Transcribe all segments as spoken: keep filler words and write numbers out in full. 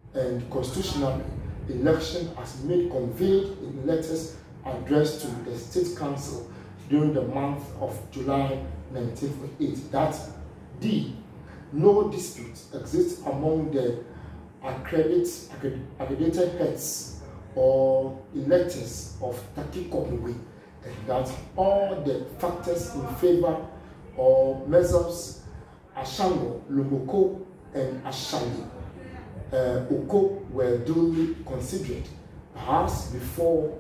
and constitutional election as made conveyed in letters addressed to the State Council during the month of July nineteen forty-eight. That D. No dispute exists among the accredited, accredited heads or electors of Taki-Komiwe, and that all the factors in favor of Measures Ashango, Lomoko, and Ashali uh, Oko were duly considered. Perhaps before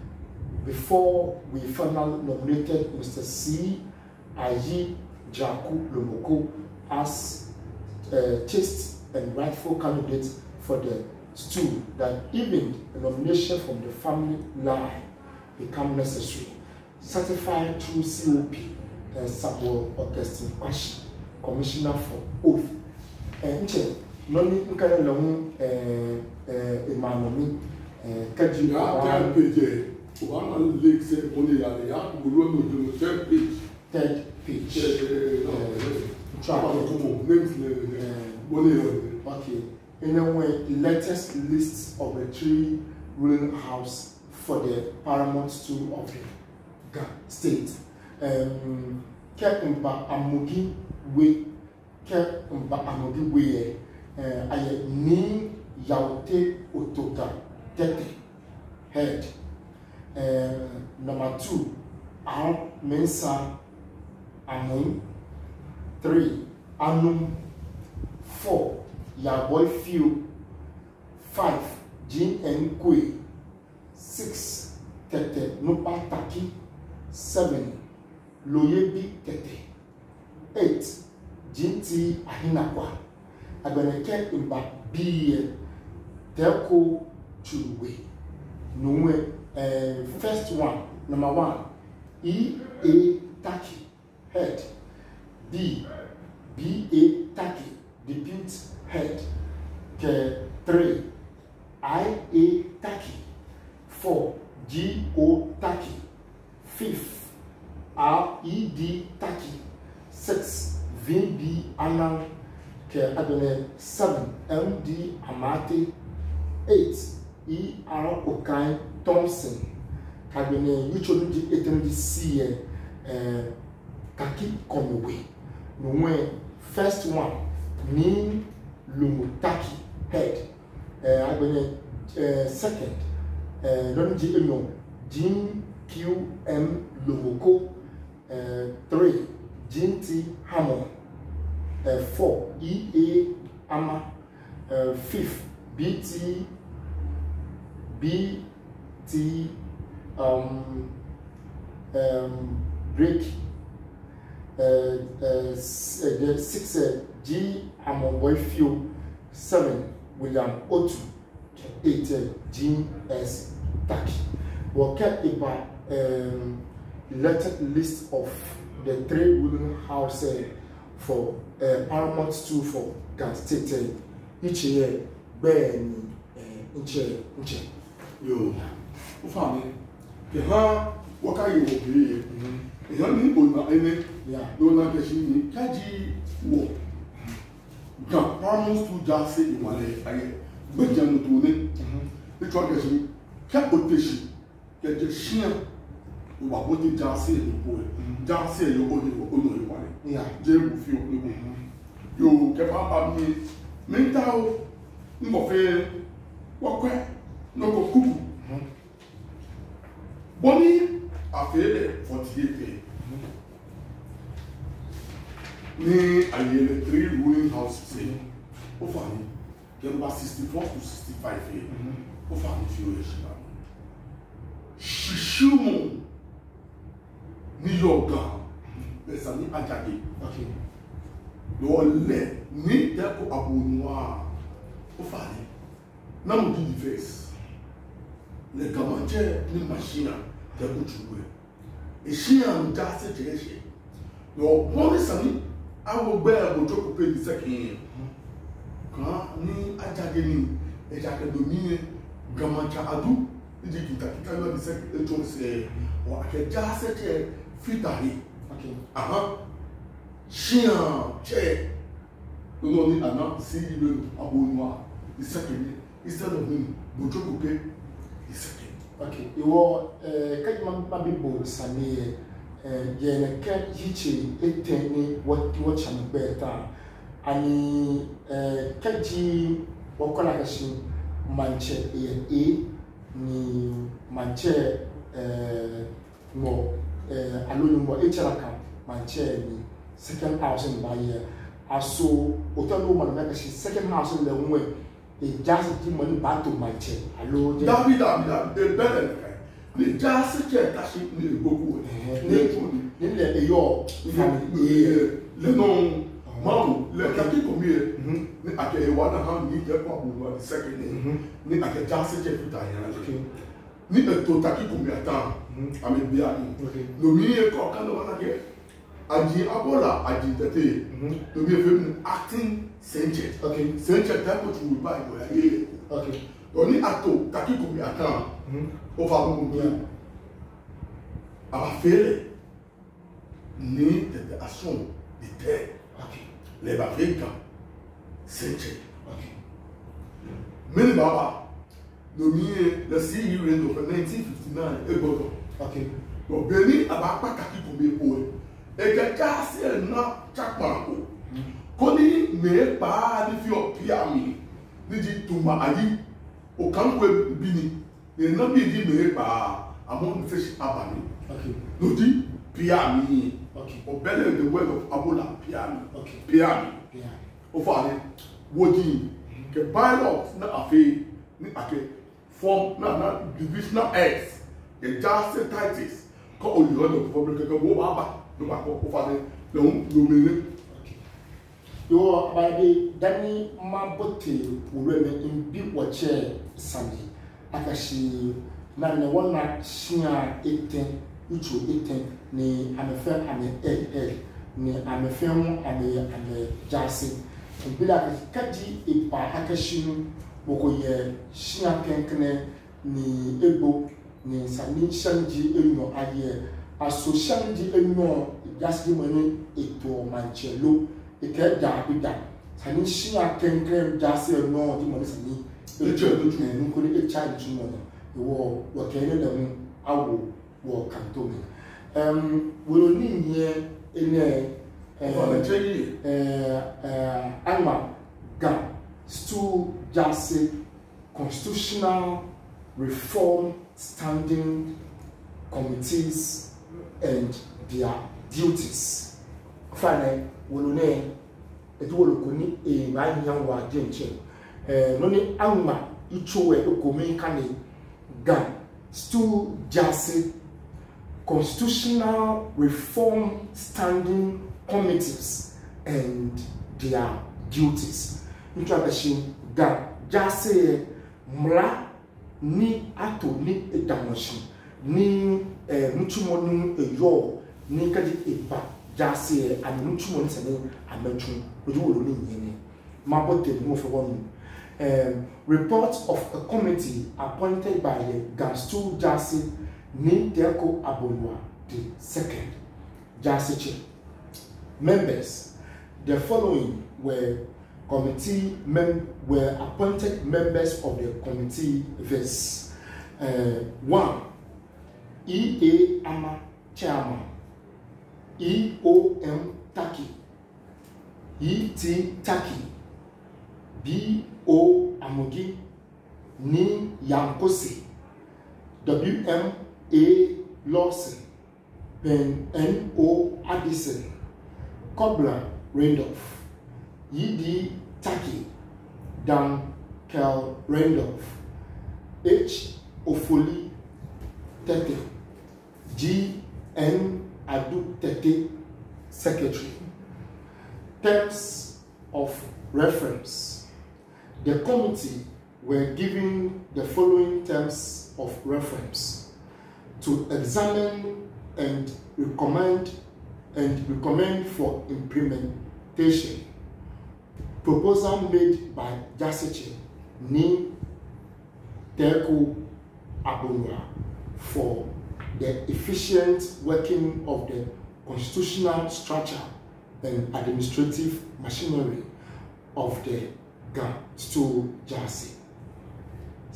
before we finally nominated Mister C. Ayi Jaku Lomoko as uh, chaste and rightful candidate for the stool, that even a nomination from the family line become necessary, certified through C O P and Samuel Augustine Kwashi, Commissioner for Oath. And noni nkana lamu eh eh imanomi eh kaji ya page one lake say only ya ya guru no do third page third page eh travel to mo names only okay. In a way, latest list of the three ruling house for the paramount stool of the state. Um, Kepumba Amugi we Kepumba Amugi we I ni Yaute Otota Tete head. Number two, Al Mensa Amun. Three, Anum. Four, Yaboy Few. Five, Jin and Kwe. Six, Tete Nupa Taki. Seven, Loyebi Tete. Eight, Jinti Ahinakwa. Abeneke Imba Biye Telko Chuwe. Nwe uh, first one, number one, E A Taki head. B B A Taki deputy head. K three, I A Taki. Four, G O Taki. Fifth, R E D Taki. Six, V B Anang. K Adone. Seven, M D Amate. Eight, E R Okai Thompson. Kadene usually etem di C eh Taki-Komiwe. No first one, Nin Lumutaki head. Uh, uh, second, uh, don't you know, Jin Q M Lumoko. Uh, three, Jinti Hamon. Uh, four, E A Ama. Uh, fifth, B T B T um um break. Uh, uh, uh, six, uh, G. Amonboy Few. Seven, William Otu. Eight, uh, G. S. Taki. We'll get about um, elected list of the three ruling house uh, for uh, paramount stool for Ghana State. Uh, each year, Ben, each year, each year. Yo, family. The ha, what are you doing? Yami ona ene ya ona keshi ni kaji wo ga paramount to just say imale aye gbeja no to ne e to keshi ka oteshi ke je shia wa bo ti just say ni po just say yo oni wo ono imale ya je bu fi o ni yo ke pa pa mi mental mo fe wo kwe no ko kuku boni affaire forty-eight. Ni ayele three ruling houses say, o fani, number sixty-four to sixty-five. O fani fi o yeshina. Shishumo ni yoga, besani ajage. Okay. Lo le ni deko abonwa. O fani, na mo di face. Le gamanje ni machine. The Buchwe. A she and just a jeshi. Your one son, I will bear a joke pay the second. Ni Ajagini, a Jacadoni, Gamacha Adu, the Jacatano, the second say, or I can just say, Fitari. Okay. Aha. She and chair. You know, I not see you, Abunwa, the second. instead of me, Bojokoke is second. Okay, you are Kajman Babibo Sani, Yen Ken Hichi, eighteen, what watch and better. Ani Kaji Wakonakashi Manche A ni Manche mo alone mo Echaraka Manche ni second house in my year. Aso Otano Manakashi second house in the way. They just give money back to my chair. Hello, David, David, they better. They just check that she need to go with. They let the your family. Le nom, Mamma, let the people here. I can one hand need the problem the second name. I can just check with Diana. Need a totaki come here down. I mean, be a no mere cock and one again. Aji Abola, Aji Tate, to be a film acting Sanchez. Okay, Sanchez, that what you will buy. Okay, only Ato, Taki could be a town of our own. Our failure need the assume the dead. Okay, Leva Vega, Sanchez. Okay, Many Baba, no mere the sea year of nineteen fifty-nine, a bottle. Okay, but Benny about Taki could be a boy. Eke kasi na chakmanko. Koni me pa di fi opia mi. Ni di tuma ayi. O kankwe bini. E na bi di me pa. Amon fish abani. Okay. No di pia mi. Okay. O bele the word of Abola pia mi. Okay. Pia mi. Pia. O fa ni wodi ke pilot na afi ni ake form na na divisional X. E just titis. Ko o yo no public ko wo ba. Okay. Yo, baby, Danny Mabote, women in big watcher, Sandy. Akashi, Nana one night, Shia eighteen, which will eighteen, ne, I'm a fair, I'm a egg, egg, ne, I'm a film, I'm a, I'm a jassy. And be like Kaji, a pa Akashin, Bokoye, Shia Kankane, ni Ebo, ni Sami Shanji, Elmo, Aye. Association di eno just give money eto manchelo e ke da bi da sani shia kenkrem just no di money sani e je do tu en ko ni e charge tu mo no wo wo ke ne dem awo wo kanto me um wo ni here ene eh eh alma ga stu just constitutional reform standing committees and their duties. Finally, we will name it will kuni a nine young wa jenche. Noni Alma, Ichowe, Okomi Kani, Gan, Stu Jase, Constitutional Reform Standing Committees and their duties. Introduction, Gan, Jase, Mla, ni ato ni edamoshi. Ni mutumonu eyo ni kadi eba jase and mutumonu sene ametu oju wo ni yene mabote mo fe wonu um report of a committee appointed by the Gastu Jase ni Deko Abonwa the second Jase chair members. The following were committee mem were appointed members of the committee. This uh, one E A Ama Chairman, E O M Taki, E T Taki, B O Amogi, Ni Yankosi, W M A Lawson, Ben N O Addison, Kobler Randolph, E D Taki, Dan Kel Randolph, H Ofoli Tete, G N Adu Tete, Secretary. Terms of reference. The committee were given the following terms of reference: to examine and recommend and recommend for implementation. Proposal made by Jasiche Ni Deko Abonwa for the efficient working of the constitutional structure and administrative machinery of the Gastu Jase.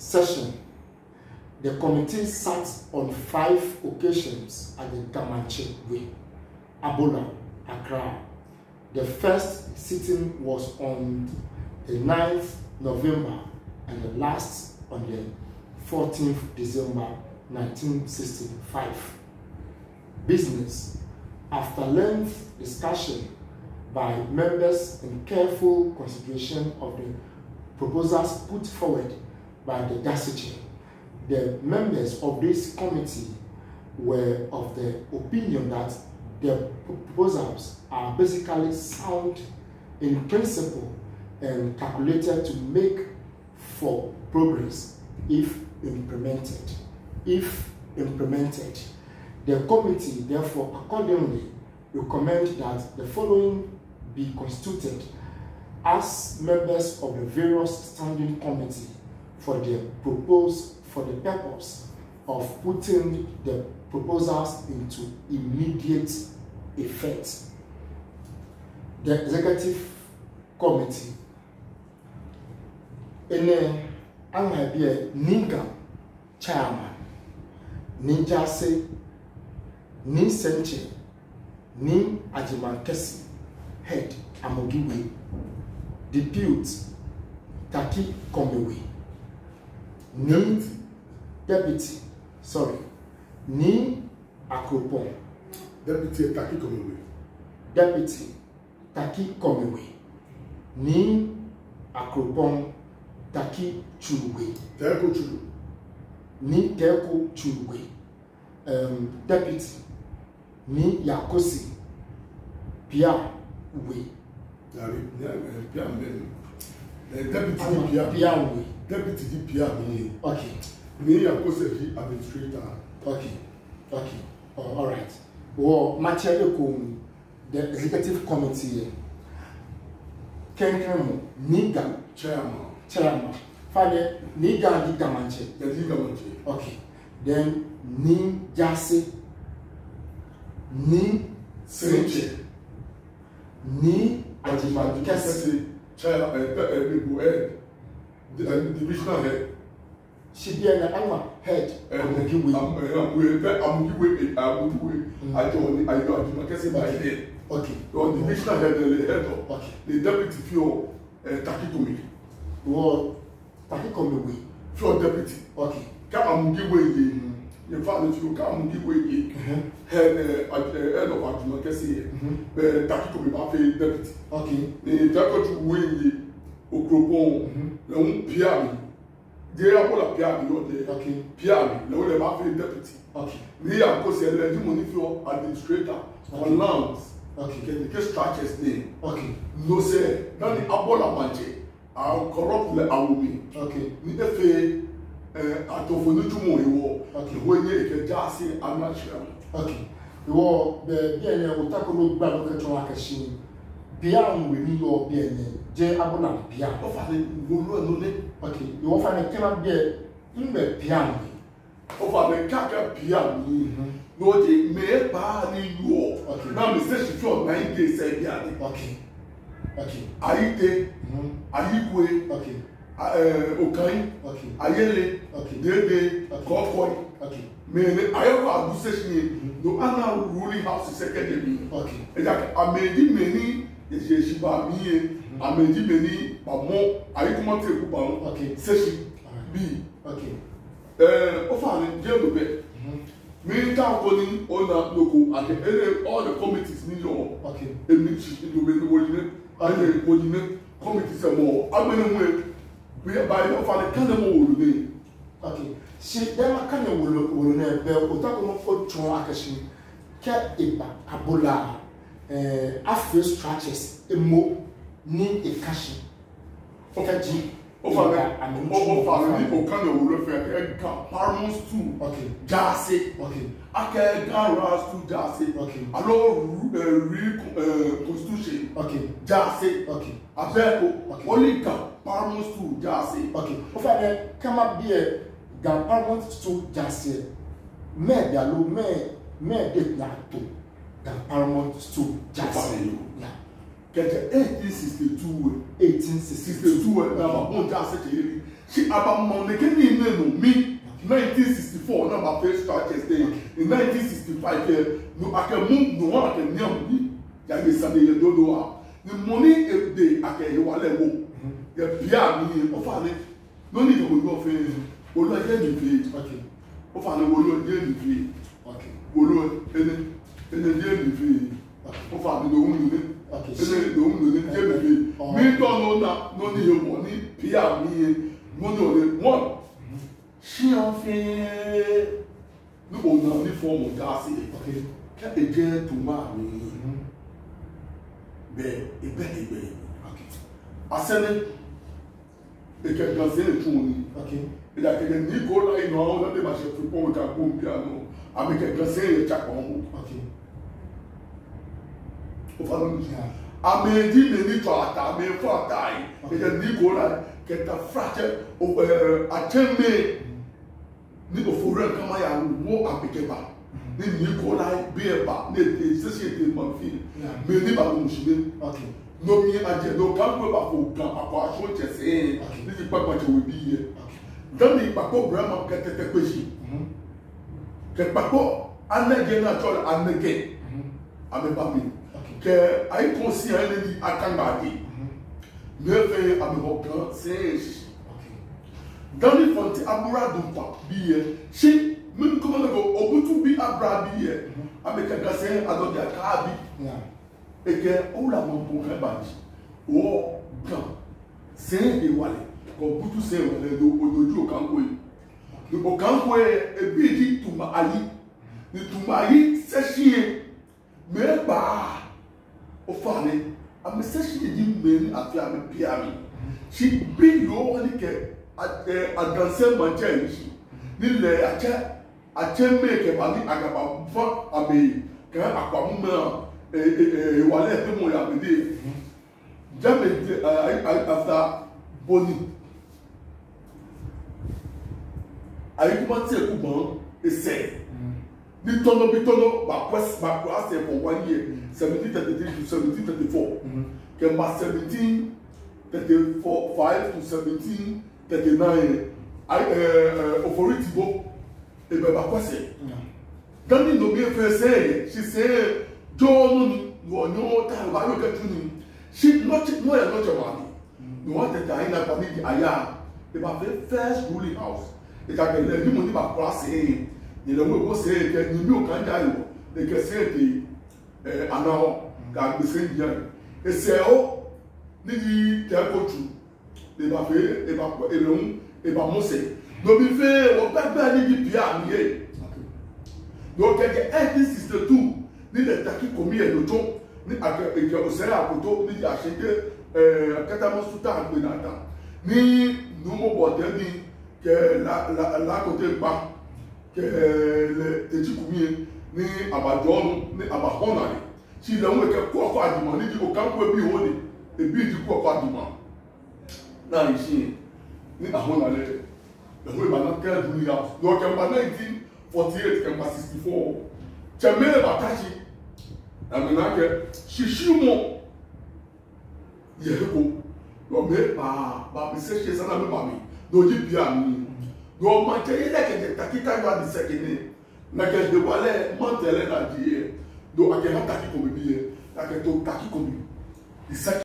session, the committee sat on five occasions at the Gamanche Way, Abola, Accra. The first sitting was on the ninth of November and the last on the fourteenth of December nineteen sixty-five. Business. After lengthy discussion by members and careful consideration of the proposals put forward by the Daciche, the members of this committee were of the opinion that the proposals are basically sound in principle and calculated to make for progress if implemented. If implemented, the committee therefore accordingly recommend that the following be constituted as members of the various standing committee for the proposed for the purpose of putting the proposals into immediate effect. The executive committee in a Angabia Ninga chairman, Ninjase, Ni Senche, Ni Ajimankesi, head Amogiwe, depute Taki Komewe, Ni deputy, sorry, Ni Akropon, Deputy Taki Komewe, deputy Taki Komewe, Ni Akropon Taki Chuluwe, Teko Chulu, Ni Teko Chuluwe, um, deputy Ni Yakosi Pia We, Pia Men, deputy Pia Pia We, deputy Pia Me, okay, Me Yakosi administrator, okay, okay, oh, all right. Well, Machiago, the executive committee, Kenkremo, Niga chairman, chairman, Father Niga Niga Manche, the Liga Manche, okay, then Ni Jase, Ni Senche, Ni Ajimakesi, chair, head, divisional head. She be an annual head. I'm going to I don't I don't I say by head. Okay. On the divisional head, the head of Okay. the deputy for Takikomi. Well, Takikomi. For deputy. Okay. Come give way. In fact, if you come give way, head head of Ajumakesi, Takikomi Bafe deputy. Okay. The Takikomi way, Okropon, the own Piami. They are all a piano, okay. Piano, no, they are deputy. Okay. They are because they are money for administrator on lands. Okay. The case structures name. Okay. No say, not the Abola Manche. I'll corrupt the Awumi. Okay. Need a fee at of Nutumo. Okay. When you can just say, I'm not sure. Okay. You are the B N A will tackle no bad machine. Piano will need your B N A. J. Abona Piano. Okay, you offer a cannot be in the piano. Over the caca piano. No, they may buy you. Okay, now Mister Shifo nine days said, okay, okay. Aite, Ayikwe, okay, okay, okay, Ayele, okay, Dede, Kokoi, okay. May I have a session. No other ruling house is secondary. Okay, I made many. Is Yeshiva me, I made many, but more. I come out to go. Okay, session B. Okay, uh, often jail bed. Me town calling on that local and the all the committees need your okay. A meeting in the way and the coordinate committees are more. I mean, we are by the father can the more today. Okay, she then can you will never put up on foot to action. Cat Iba Abola. Uh, after structures, a mo ni a cash. Okay, over and over people can refer to Paramount two. Okay, Jassy. Okay, Ake Garas to Jassy. Okay, allow real constitution. Okay, Jassy. Okay, Abeko. Only Paramount two Jassy. Okay, over there come up here. Paramount two Jassy. Me dialo me me did not do. Paramount two Jassy. Yeah. Get eighteen sixty-two. eighteen sixty-two. Now, one Jassy. she about money can you know me nineteen sixty-four na my first start stay in nineteen sixty-five no I can move no one can near me ya be say you don't know the money a day I can you wale wo ya bia me o fa ni no need to go for olu aje ni fi okay o fa ni olu aje ni fi okay olu ene ene je ni fi o fa ni do mu ni okay ene do mu ni je ni fi me don't know na no need your money bia me mo no le one she en fait nous on a une forme d'assez okay quand et bien tout ma mi ben et ben et ben okay asene et que dans c'est tout ni okay et là que Nicolas il non on a des marchés pour ka pour piano avec que dans c'est chaque on okay au fond nous a me dit me ni toi ta me faut taille et que Nicolas que ta frère au a teme ni ofore kama ya wo apekeba ni Nicolas bieba ni de société manfi me ni ba mo shime okay no mi aje no kan ko ba ko kan akwa so chese ni ti papa che we bi ye dan ni papa brahma ke tete peji ke papa anege na chol anege ame ba mi ke ai conscient ni akanga di me fe ame ho kan se dans les fontes abura dumpa biye shi min kuma le go obutu bi abra biye avec un gassin adodi akabi et que on la mon pour un bandi o grand c'est et wale ko butu c'est wale do odoju okanko yi le okanko e bi di tuma ayi ni tuma ayi se chie me ba o fane am se chie di me afi am piami shi bi yo wani ke a danser manche ici ni le ache ache me ke ba ni agaba fa abe ka akwa mu e e wale pe mo ya be de jame after boni ayi kuma ti ku bon e se ni tono bi tono ba quest ba class for one year seventeen thirty-three to seventeen thirty-four ke ma seventeen thirty-four five to seventeen thirty-nine I uh authority go e be ba kwase dan ni no be fe say she say John no no ta ba yo get ni she not no ya not your money no want the time na ba ni aya e ba first ruling house e ka ke le ni mo ni ba kwase ni le mo go say ke ni mi o kan ja yo e ke say the eh anaho ka be say yan e say o ni di ta ko tu e ba fe e ba e lon e ba mo se no bi fe o ba ba ni di pia mi e donc eighteen sixty-two ni le taki komi e lojo ni ake e ke o se akoto ni ya sheke eh kata mo suta agbe na ta ni no mo bo de ni ke la la la kote pa ke le te ti komi ni abajo ni abahona ni si le mo ke ko ko adimo ni di o kan ko bi ho ni e bi di ko ko adimo na ici ni ahona le le ho ba na ka du ya do ke ba nineteen forty-eight ke ba sixty-four chamele batachi amina ke shishimo yego do me ba ba bi se se sana me ba mi do ji bia mi do ma je ile ke de takita gba di sekene na ke de wale montele na di do ake ha taki ko bi e ake to taki ko bi di